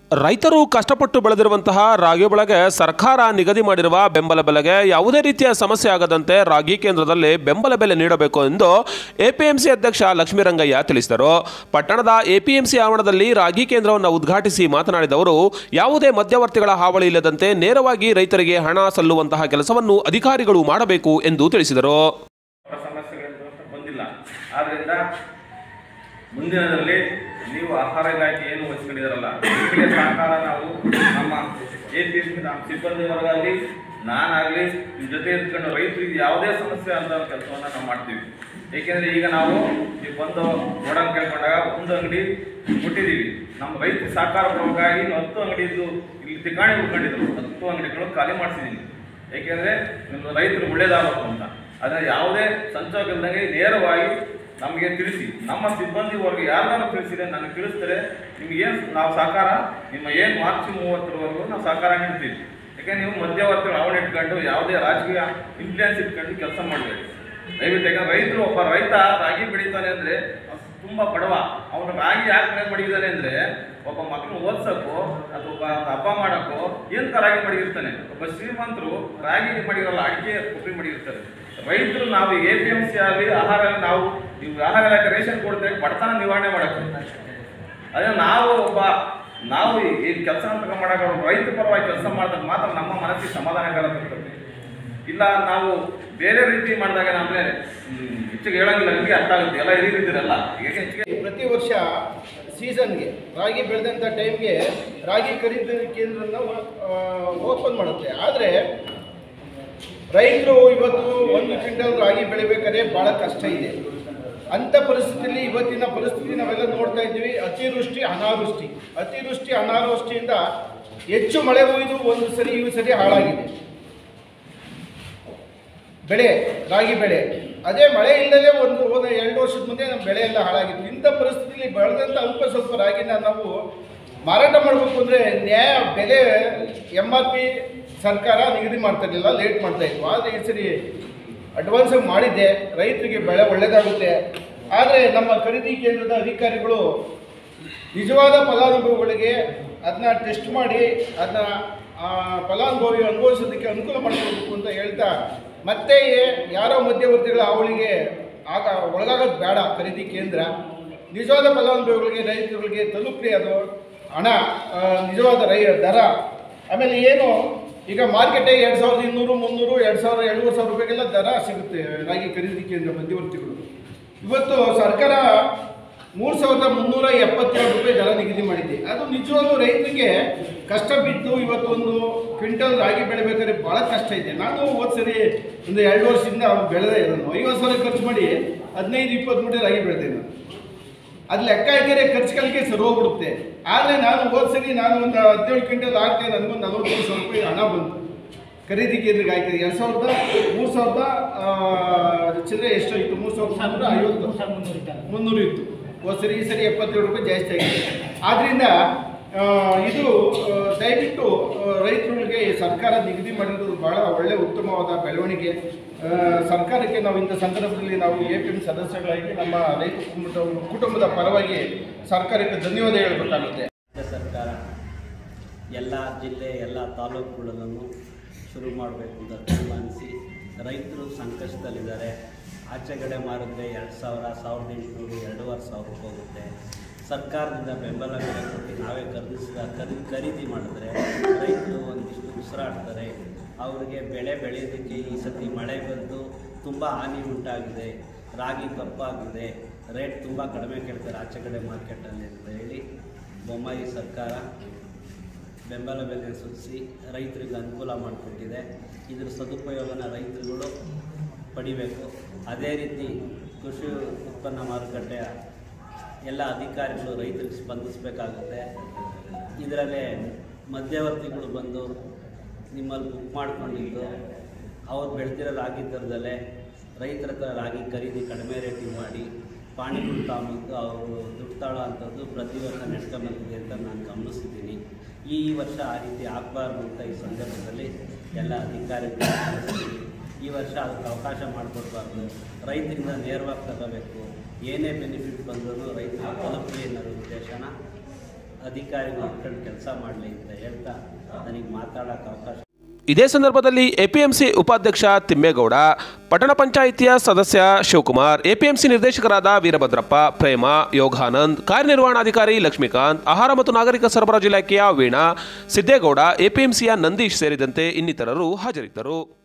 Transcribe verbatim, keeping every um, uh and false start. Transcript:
ರೈತರು ಕಷ್ಟಪಟ್ಟು ಬೆಳೆದಿರುವಂತಹ ರಾಗಿ ಬೆಳೆಗೆ ಸರ್ಕಾರ ನಿಗದಿ ಮಾಡಿರುವ ಬೆಂಬಲ ಬೆಲೆಗೆ ಯಾವುದೇ ರೀತಿಯ ಸಮಸ್ಯೆ ಆಗದಂತೆ ರಾಗಿ ಕೇಂದ್ರದಲ್ಲಿ ಬೆಂಬಲ ಬೆಲೆ ನೀಡಬೇಕು ಎಂದು ಎಪಿಎಂಸಿ ಅಧ್ಯಕ್ಷ ಲಕ್ಷ್ಮೀರಂಗಯ್ಯ ತಿಳಿಸಿದರು. ಪಟ್ಟಣದ ಎಪಿಎಂಸಿ ಆವರಣದಲ್ಲಿ ರಾಗಿ ಕೇಂದ್ರವನ್ನು ಉದ್ಘಾಟಿಸಿ ಮಾತನಾಡಿದ ಅವರು, ಯಾವುದೇ ಮಧ್ಯವರ್ತಿಗಳ ಹಾವಳಿ ಇಲ್ಲದಂತೆ ನೇರವಾಗಿ ರೈತರಿಗೆ ಹಣ ಸಲ್ಲುವಂತಹ ಕೆಲಸವನ್ನು ಅಧಿಕಾರಿಗಳು ಮಾಡಬೇಕು ಎಂದು ತಿಳಿಸಿದರು. ಮುಂದಿನದಲ್ಲಿ ನೀವು ಆಹಾರ ಇಲಾಖೆ ಏನು ವಹಿಸ್ಕೊಂಡಿದ್ದಾರಲ್ಲ ಇದಕ್ಕೆ ಸಹಕಾರ ನಾವು ನಮ್ಮ ಎ ಪಿ ಎಸ್ ನಮ್ಮ ಸಿಬ್ಬಂದಿ ವರ್ಗ ಆಗಲಿ ನಾನಾಗಲಿ ನಿಮ್ಮ ಜೊತೆ ಇದ್ಕೊಂಡು ರೈತರಿಗೆ ಯಾವುದೇ ಸಮಸ್ಯೆ ಅಂತ ಕೆಲಸವನ್ನು ನಾವು ಮಾಡ್ತೀವಿ. ಏಕೆಂದರೆ ಈಗ ನಾವು ನೀವು ಬಂದು ನೋಡೋಣ ಕೇಳ್ಕೊಂಡಾಗ ಒಂದು ಅಂಗಡಿ ಮುಟ್ಟಿದ್ದೀವಿ. ನಮ್ಮ ರೈತ ಸಹಕಾರ ಪ್ರಮುಖವಾಗಿ ಹತ್ತು ಅಂಗಡಿದ್ದು ಇಲ್ಲಿ ತಿಕಾಣಿ ಉಳ್ಕೊಂಡಿದ್ರು ಹತ್ತು ಅಂಗಡಿಗಳು ಖಾಲಿ ಮಾಡಿಸಿದ್ದೀನಿ. ಏಕೆಂದರೆ ರೈತರು ಒಳ್ಳೇದಾಗಬೇಕು ಅಂತ. ಆದರೆ ಯಾವುದೇ ಸಂಚೋಗ ಇಲ್ಲದಂಗೆ ನೇರವಾಗಿ ನಮಗೆ ತಿಳಿಸಿ, ನಮ್ಮ ಸಿಬ್ಬಂದಿ ವರ್ಗ ಯಾರನ್ನಾರು ತಿಳಿಸಿದ್ರೆ ನನಗೆ ತಿಳಿಸ್ತಾರೆ, ನಿಮಗೇನು ನಾವು ಸಹಕಾರ ನಿಮ್ಮ ಏನು ಮಾರ್ಚ್ ಮೂವತ್ತರವರೆಗೂ ನಾವು ಸಹಕಾರ ನೀಡ್ತೀವಿ. ಯಾಕೆಂದ್ರೆ ನೀವು ಮಧ್ಯವರ್ತಿಗಳು ಅವನ್ನ ಇಟ್ಕೊಂಡು ಯಾವುದೇ ರಾಜಕೀಯ ಇನ್ಫ್ಲೂಯೆನ್ಸ್ ಇಟ್ಕೊಂಡು ಕೆಲಸ ಮಾಡಬೇಕು ದಯವಿಟ್ಟು. ಯಾಕಂದ್ರೆ ರೈತರು ಒಬ್ಬ ರೈತ ರಾಗಿ ಬೆಳೀತಾನೆ ಅಂದರೆ ತುಂಬ ಬಡವ, ಅವನು ರಾಗಿ ಯಾಕೆ ಮನೆ ಮಡಗಿದ್ದಾನೆ ಅಂದರೆ ಒಬ್ಬ ಮಕ್ಕಳು ಓದ್ಸೋಕ್ಕೋ ಅಥವಾ ಒಬ್ಬ ಹಬ್ಬ ಮಾಡೋಕ್ಕೋ ಏನಕ್ಕೆ ರಾಗಿ ಮಡಗಿರ್ತಾನೆ. ಒಬ್ಬ ಶ್ರೀಮಂತರು ರಾಗಿ ಮಡಗಿರಲ್ಲ, ಅಡಿಕೆ ಕೊಬ್ಬರಿ ಮಡಗಿರ್ತಾರೆ. ರೈತರು ನಾವು ಎ ಪಿ ಎಂ ಸಿ ಆಗಲಿ ಆಹಾರ ನಾವು ನೀವು ಆಹಾರ ಇಲಾಖೆ ರೇಷನ್ ಕೊಡ್ತೇವೆ ಬಡತನ ನಿವಾರಣೆ ಮಾಡೋಕ್ಕೆ. ಅದೇ ನಾವು ಒಬ್ಬ ನಾವು ಈ ಕೆಲಸ ಅಂತ ಮಾಡೋಕೆ ರೈತ ಪರವಾಗಿ ಕೆಲಸ ಮಾಡಿದಾಗ ಮಾತ್ರ ನಮ್ಮ ಮನಸ್ಸಿಗೆ ಸಮಾಧಾನಕರ ಇರ್ತದೆ. ಇಲ್ಲ ನಾವು ಬೇರೆ ರೀತಿ ಮಾಡಿದಾಗ ನಮಗೆ ಹೆಚ್ಚಿಗೆ ಹೇಳೋಂಗಿಲ್ಲ, ನಿಮಗೆ ಅರ್ಥ ಆಗುತ್ತೆ ಎಲ್ಲ ಹಿರಿದಿರಲ್ಲ. ಈಗ ಹೆಚ್ಚಿಗೆ ಪ್ರತಿ ವರ್ಷ ಸೀಸನ್ಗೆ ರಾಗಿ ಬೆಳೆದಂಥ ಟೈಮ್ಗೆ ರಾಗಿ ಖರೀದಿ ಕೇಂದ್ರನ ಓಪನ್ ಮಾಡುತ್ತೆ. ಆದರೆ ರೈತರು ಇವತ್ತು ಒಂದು ಕ್ವಿಂಟಲ್ ರಾಗಿ ಬೆಳಿಬೇಕಾದ್ರೆ ಭಾಳ ಕಷ್ಟ ಇದೆ. ಅಂಥ ಪರಿಸ್ಥಿತಿಯಲ್ಲಿ ಇವತ್ತಿನ ಪರಿಸ್ಥಿತಿ ನಾವೆಲ್ಲ ನೋಡ್ತಾ ಇದ್ದೀವಿ. ಅತಿವೃಷ್ಟಿ ಅನಾವೃಷ್ಟಿ ಅತಿವೃಷ್ಟಿ ಅನಾವೃಷ್ಟಿಯಿಂದ ಹೆಚ್ಚು ಮಳೆ ಹುಯ್ದು ಒಂದು ಸರಿ ಇವು ಸರಿ ಹಾಳಾಗಿದೆ ಬೆಳೆ, ರಾಗಿ ಬೆಳೆ. ಅದೇ ಮಳೆ ಇಲ್ಲದೆ ಒಂದು ಹೋದ ಎರಡು ವರ್ಷದ ಮುಂದೆ ನಮ್ಮ ಬೆಳೆ ಎಲ್ಲ ಹಾಳಾಗಿತ್ತು. ಇಂಥ ಪರಿಸ್ಥಿತಿಯಲ್ಲಿ ಬೆಳೆದಂಥ ಅಲ್ಪ ಸ್ವಲ್ಪ ರಾಗಿನ ನಾವು ಮಾರಾಟ ಮಾಡಬೇಕು ಅಂದರೆ ನ್ಯಾಯ ಬೆಲೆ ಎಮ್ ಆರ್ ಪಿ ಸರ್ಕಾರ ನಿಗದಿ ಮಾಡ್ತಾ ಇರಲಿಲ್ಲ, ಲೇಟ್ ಮಾಡ್ತಾ ಇತ್ತು. ಆದರೆ ಈ ಸರಿ ಅಡ್ವಾನ್ಸಾಗಿ ಮಾಡಿದ್ದೆ, ರೈತರಿಗೆ ಬೆಳೆ ಒಳ್ಳೆಯದಾಗುತ್ತೆ. ಆದರೆ ನಮ್ಮ ಖರೀದಿ ಕೇಂದ್ರದ ಅಧಿಕಾರಿಗಳು ನಿಜವಾದ ಫಲಾನುಭವಿಗಳಿಗೆ ಅದನ್ನ ಟೆಸ್ಟ್ ಮಾಡಿ ಅದನ್ನ ಫಲಾನುಭವಿ ಅನುಭವಿಸೋದಕ್ಕೆ ಅನುಕೂಲ ಮಾಡಿಕೊಡ್ಬೇಕು ಅಂತ ಹೇಳ್ತಾ, ಮತ್ತೆ ಯಾರೋ ಮಧ್ಯವರ್ತಿಗಳ ಅವಳಿಗೆ ಆಗ ಒಳಗಾಗೋದು ಬೇಡ. ಖರೀದಿ ಕೇಂದ್ರ ನಿಜವಾದ ಫಲಾನುಭವಿಗಳಿಗೆ ರೈತರುಗಳಿಗೆ ತಲುಪಲಿ ಅದು ಹಣ, ನಿಜವಾದ ರೈ ದರ. ಆಮೇಲೆ ಏನು ಈಗ ಮಾರ್ಕೆಟಿಗೆ ಎರಡು ಸಾವಿರದ ಇನ್ನೂರು ಮುನ್ನೂರು ಎರಡು ಸಾವಿರ ಎರಡೂವರೆ ಸಾವಿರ ರೂಪಾಯಿಗೆಲ್ಲ ದರ ಸಿಗುತ್ತೆ ರಾಗಿ ಖರೀದಿ ಕೇಂದ್ರ ಮಧ್ಯವರ್ತಿಗಳು. ಇವತ್ತು ಸರ್ಕಾರ ಮೂರು ಸಾವಿರದ ಮುನ್ನೂರ ಎಪ್ಪತ್ತೇಳು ರೂಪಾಯಿ ದರ ನಿಗದಿ ಮಾಡಿದೆ. ಅದು ನಿಜವಾಗ್ಲೂ ರೈತರಿಗೆ ಕಷ್ಟ ಬಿದ್ದು ಇವತ್ತು ಒಂದು ಕ್ವಿಂಟಲ್ ರಾಗಿ ಬೆಳಿಬೇಕಾದ್ರೆ ಭಾಳ ಕಷ್ಟ ಇದೆ. ನಾನು ಹೋದ ಸರಿ ಒಂದು ಎರಡು ವರ್ಷದಿಂದ ಬೆಳೆದೇ ಇರೋನು ಐವತ್ತು ಸಾವಿರ ಖರ್ಚು ಮಾಡಿ ಹದಿನೈದು ಇಪ್ಪತ್ತು ಮೂಟೆ ರಾಗಿ ಬೆಳೆದೆ. ನಾನು ಅದು ಲೆಕ್ಕ ಹಾಕಿದ್ರೆ ಖರ್ಚುಗಳಿಗೆ ಸರಿ ಹೋಗ್ಬಿಡುತ್ತೆ. ಆದರೆ ನಾನು ಹೋದ ಸರಿ ನಾನು ಒಂದು ಹದಿನೇಳು ಕ್ವಿಂಟಲ್ ಹಾಕ್ತೇನೆ, ನನಗೊಂದು ನಲವತ್ತೈದು ಸಾವಿರ ರೂಪಾಯಿ ಹಣ ಬಂತು ಖರೀದಿ ಕೇಂದ್ರಕ್ಕೆ ಹಾಕಿದೆ. ಎರಡು ಸಾವಿರದ ಮೂರು ಸಾವಿರದ ಚಿಲ್ಲರೆ ಎಷ್ಟು ಇತ್ತು, ಮೂರು ಸಾವಿರದ ಐವತ್ತು ಮುನ್ನೂರು ಇತ್ತು ಹೋದ ಸರಿ. ಈ ಸರಿ ಎಪ್ಪತ್ತೇಳು ರೂಪಾಯಿ ಜಾಸ್ತಿ ಆಗಿದೆ. ಆದ್ದರಿಂದ ಇದು ದಯವಿಟ್ಟು ರೈತರುಗಳಿಗೆ ಸರ್ಕಾರ ನಿಗದಿ ಮಾಡಿರೋದು ಭಾಳ ಒಳ್ಳೆಯ ಉತ್ತಮವಾದ ಬೆಳವಣಿಗೆ. ಸರ್ಕಾರಕ್ಕೆ ನಾವು ಇಂಥ ಸಂದರ್ಭದಲ್ಲಿ ನಾವು ಎ ಪಿ ಎಂ ಸದಸ್ಯಗಳಾಗಿ ನಮ್ಮ ರೈತ ಕುಟುಂಬದ ಕುಟುಂಬದ ಪರವಾಗಿ ಸರ್ಕಾರಕ್ಕೆ ಧನ್ಯವಾದ ಹೇಳಬೇಕಾಗುತ್ತೆ. ಸರ್ಕಾರ ಎಲ್ಲ ಜಿಲ್ಲೆ ಎಲ್ಲ ತಾಲೂಕುಗಳನ್ನು ಶುರು ಮಾಡಬೇಕು ಅಂತ ತೀರ್ಮಾನಿಸಿ ರೈತರು ಸಂಕಷ್ಟದಲ್ಲಿದ್ದಾರೆ. ಆಚೆಗಡೆ ಮಾರಿದ್ರೆ ಎರಡು ಸಾವಿರ ಸಾವಿರದ ಎಂಟುನೂರು ಎರಡೂವರೆ ಸಾವಿರ ರೂಪಾಯಿ ಹೋಗುತ್ತೆ. ಸರ್ಕಾರದಿಂದ ಬೆಂಬಲ ಬೆಲೆ ಕೊಟ್ಟು ನಾವೇ ಖರೀದಿಸಿದ ಖರೀದಿ ಖರೀದಿ ಮಾಡಿದ್ರೆ ರೈತರು ಒಂದಿಷ್ಟು ಉಸಿರಾಡ್ತಾರೆ. ಅವರಿಗೆ ಬೆಳೆ ಬೆಳೆಯೋದಕ್ಕೆ ಈ ಸತಿ ಮಳೆ ಬಂದು ತುಂಬ ಹಾನಿ ಉಂಟಾಗಿದೆ, ರಾಗಿ ಕಪ್ಪಾಗಿದೆ, ರೇಟ್ ತುಂಬ ಕಡಿಮೆ ಕೇಳ್ತಾರೆ ಆಚೆ ಕಡೆ ಮಾರ್ಕೆಟಲ್ಲಿ ಅಂತ ಹೇಳಿ ಬೊಮ್ಮಾಯಿ ಸರ್ಕಾರ ಬೆಂಬಲ ಬೆಲೆ ಸೂಚಿಸಿ ರೈತರಿಗೆ ಅನುಕೂಲ ಮಾಡಿಕೊಟ್ಟಿದೆ. ಇದರ ಸದುಪಯೋಗನ ರೈತರುಗಳು ಪಡಿಬೇಕು. ಅದೇ ರೀತಿ ಕೃಷಿ ಉತ್ಪನ್ನ ಮಾರುಕಟ್ಟೆಯ ಎಲ್ಲ ಅಧಿಕಾರಿಗಳು ರೈತರಿಗೆ ಸ್ಪಂದಿಸಬೇಕಾಗುತ್ತೆ. ಇದರಲ್ಲೇ ಮಧ್ಯವರ್ತಿಗಳು ಬಂದು ನಿಮ್ಮಲ್ಲಿ ಬುಕ್ ಮಾಡ್ಕೊಂಡಿದ್ದು ಅವ್ರು ಬೆಳೆದಿರೋ ರಾಗಿ ದರದಲ್ಲೇ ರೈತರ ಹತ್ರ ರಾಗಿ ಖರೀದಿ ಕಡಿಮೆ ರೇಟಿಗೆ ಮಾಡಿ ಪಾಣಿಗಳು ತಗೊಂಡು ಅವರು ದುಡ್ಡು ತಾಳೋ ಅಂಥದ್ದು ಪ್ರತಿ ವರ್ಷ ನಡ್ಕೊಂಬಂದಿದೆ ಅಂತ ನಾನು ಗಮನಿಸಿದ್ದೀನಿ. ಈ ವರ್ಷ ಆ ರೀತಿ ಆಗಬಾರ್ದು ಅಂತ ಈ ಸಂದರ್ಭದಲ್ಲಿ ಎಲ್ಲ ಅಧಿಕಾರಿಗಳು ಈ ವರ್ಷ ಅದಕ್ಕೆ ಅವಕಾಶ ಮಾಡಿಕೊಡ್ಬಾರ್ದು. ರೈತರಿಂದ ನೇರವಾಗಿ ತಗೋಬೇಕು. ಏನೇ ಬೆನಿಫಿಟ್ ಬಂದರೂ ರೈತರು ತಲುಪಲಿ ಅನ್ನೋ ಉದ್ದೇಶನ ಅಧಿಕಾರಿಗಳು ಇಟ್ಕೊಂಡು ಕೆಲಸ ಮಾಡಲಿ ಅಂತ ಹೇಳ್ತಾ ನನಗೆ ಮಾತಾಡೋಕ್ಕೆ ಅವಕಾಶ. ಇದೇ ಸಂದರ್ಭದಲ್ಲಿ ಎಪಿಎಂಸಿ ಉಪಾಧ್ಯಕ್ಷ ತಿಮ್ಮೇಗೌಡ, ಪಟ್ಟಣ ಪಂಚಾಯಿತಿಯ ಸದಸ್ಯ ಶಿವಕುಮಾರ್, ಎಪಿಎಂಸಿ ನಿರ್ದೇಶಕರಾದ ವೀರಭದ್ರಪ್ಪ, ಪ್ರೇಮ, ಯೋಗಾನಂದ್, ಕಾರ್ಯನಿರ್ವಹಣಾಧಿಕಾರಿ ಲಕ್ಷ್ಮೀಕಾಂತ್, ಆಹಾರ ಮತ್ತು ನಾಗರಿಕ ಸರಬರಾಜು ಇಲಾಖೆಯ ವೀಣಾ, ಸಿದ್ದೇಗೌಡ, ಎಪಿಎಂಸಿಯ ನಂದೀಶ್ ಸೇರಿದಂತೆ ಇನ್ನಿತರರು ಹಾಜರಿದ್ದರು.